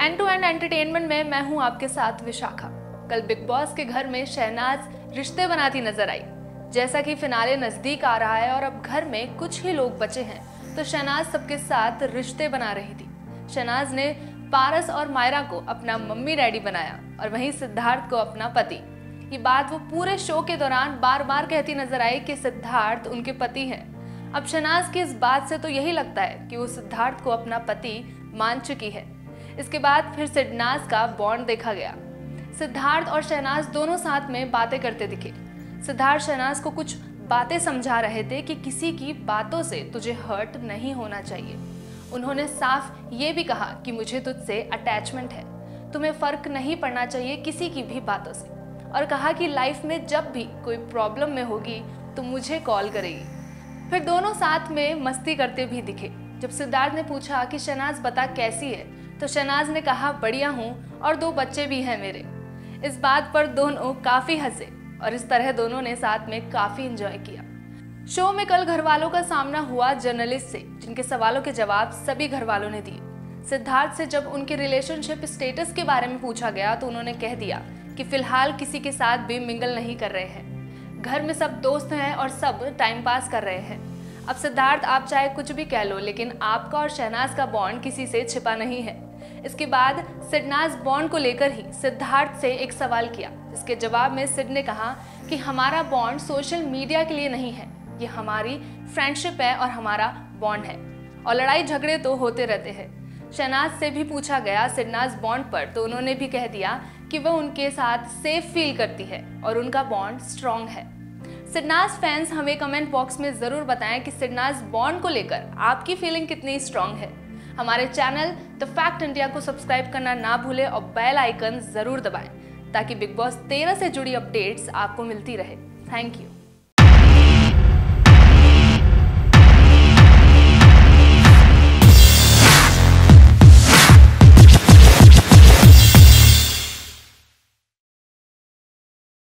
And to and entertainment में मैं हूं आपके साथ विशाखा। कल बिग बॉस के घर में शहनाज रिश्ते बनाती नजर आई। जैसा कि फिनाले नजदीक आ रहा है और अब घर में कुछ ही लोग बचे हैं, तो शहनाज सबके साथ रिश्ते बना रही थी। शहनाज ने पारस और मायरा को अपना मम्मी डैडी बनाया और वहीं सिद्धार्थ को अपना पति। ये बात वो पूरे शो के दौरान बार बार कहती नजर आई कि सिद्धार्थ उनके पति हैं। अब शहनाज की इस बात से तो यही लगता है कि वो सिद्धार्थ को अपना पति मान चुकी है। इसके बाद फिर शहनाज का बॉन्ड देखा गया। सिद्धार्थ और शहनाज दोनों साथ में बातें करते दिखे। सिद्धार्थ शहनाज को कुछ बातें समझा रहे थे कि किसी की बातों से तुझे हर्ट नहीं होना चाहिए। उन्होंने साफ ये भी कहा कि मुझे तुझसे अटैचमेंट है, तुम्हें फर्क नहीं पड़ना चाहिए किसी की भी बातों से, और कहा कि लाइफ में जब भी कोई प्रॉब्लम में होगी तो मुझे कॉल करेगी। फिर दोनों साथ में मस्ती करते भी दिखे। जब सिद्धार्थ ने पूछा कि शहनाज बता कैसी है, तो शहनाज ने कहा बढ़िया हूँ और 2 बच्चे भी हैं मेरे। इस बात पर दोनों काफी हंसे और इस तरह दोनों ने साथ में काफी एंजॉय किया। शो में कल घर वालों का सामना हुआ जर्नलिस्ट से, जिनके सवालों के जवाब सभी घर वालों ने दिए। सिद्धार्थ से जब उनके रिलेशनशिप स्टेटस के बारे में पूछा गया तो उन्होंने कह दिया कि फिलहाल किसी के साथ भी मिंगल नहीं कर रहे हैं, घर में सब दोस्त हैं और सब टाइम पास कर रहे हैं। अब सिद्धार्थ आप चाहे कुछ भी कह लो, लेकिन आपका और शहनाज का बॉन्ड किसी से छिपा नहीं है। इसके बाद शहनाज बॉन्ड को लेकर ही सिद्धार्थ से एक सवाल किया, जिसके जवाब में सिड ने कहा कि हमारा बॉन्ड सोशल मीडिया के लिए नहीं है, ये हमारी फ्रेंडशिप है और हमारा बॉन्ड है, और लड़ाई झगड़े तो होते रहते हैं। शहनाज से भी पूछा गया शहनाज बॉन्ड पर, तो उन्होंने भी कह दिया कि वह उनके साथ सेफ फील करती है और उनका बॉन्ड स्ट्रॉन्ग है। शहनाज फैंस हमें कमेंट बॉक्स में जरूर बताएं कि शहनाज बॉन्ड को लेकर आपकी फीलिंग कितनी स्ट्रॉन्ग है। हमारे चैनल द फैक्ट इंडिया को सब्सक्राइब करना ना भूलें और बेल आइकन जरूर दबाएं, ताकि बिग बॉस 13 से जुड़ी अपडेट्स आपको मिलती रहे। Thank you.